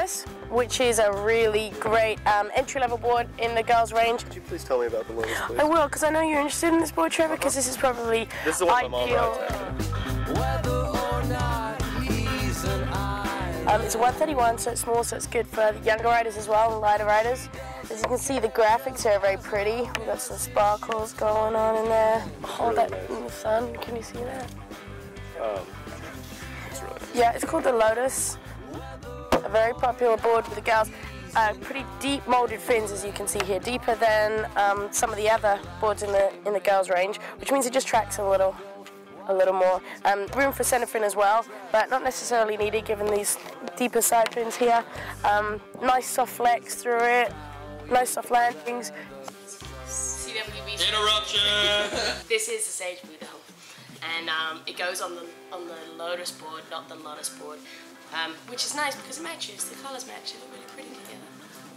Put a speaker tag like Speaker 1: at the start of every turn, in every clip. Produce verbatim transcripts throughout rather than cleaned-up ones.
Speaker 1: Lotus, which is a really great um, entry-level board in the girls' range.
Speaker 2: Could you please tell me about the Lotus, please?
Speaker 1: I will, because I know you're interested in this board, Trevor, because uh-huh. this is probably
Speaker 2: this is the one
Speaker 1: ideal. Um, it's a one thirty-one, so it's small, so it's good for the younger riders as well, and lighter riders. As you can see, the graphics are very pretty. We've got some sparkles going on in there. Hold
Speaker 2: really
Speaker 1: that
Speaker 2: nice.
Speaker 1: in the sun. Can you see that?
Speaker 2: Um, it's really nice.
Speaker 1: Yeah, it's called the Lotus. A very popular board with the girls. Uh, pretty deep molded fins, as you can see here, deeper than um, some of the other boards in the in the girls' range, which means it just tracks a little. a little more. Um, room for center fin as well, but not necessarily needed given these deeper side fins here. Um, nice soft flex through it, nice soft landings.
Speaker 3: C W B.
Speaker 4: Interruption!
Speaker 3: This is the Sage Blue though, and um, it goes on the on the Lotus board, not the Lotus board, um, which is nice because it matches. The colours match. They look really pretty together.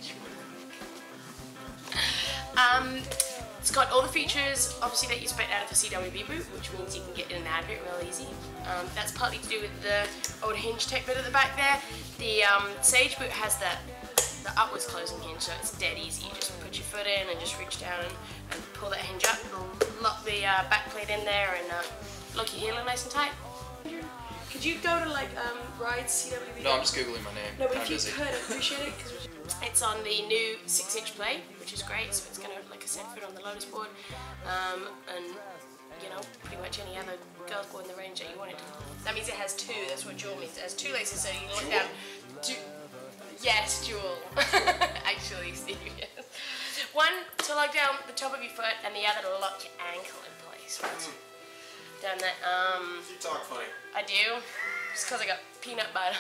Speaker 3: Um, It's got all the features, obviously, that you expect out of a C W B boot, which means you can get in and out of it real easy. Um, that's partly to do with the old Hinge-Tech bit at the back there. The um, Sage boot has that the upwards closing hinge, so it's dead easy. You just put your foot in and just reach down and, and pull that hinge up, lock the uh, back plate in there, and uh, lock your heel in nice and tight. Could you go to like um, Rides C W B?
Speaker 4: No, I'm just googling my name.
Speaker 3: No, but
Speaker 4: I'm
Speaker 3: if you
Speaker 4: busy.
Speaker 3: could, I'd appreciate it. Cause it's on the new six inch plate, which is great, so it's going to have like a set foot on the Lotus board, um, and you know, pretty much any other girls board in the range that you wanted to. That means it has two, that's what jewel means. It has two laces, so you can look down. Du yes, jewel. Actually, Steve, yes. One to lock down the top of your foot, and the other to lock your ankle in place. Right? Mm. Down that, um...
Speaker 4: You talk funny.
Speaker 3: I do. Just because I got peanut butter.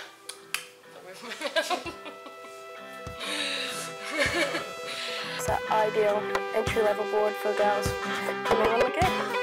Speaker 1: It's an ideal entry-level board for girls. You may want to look at it.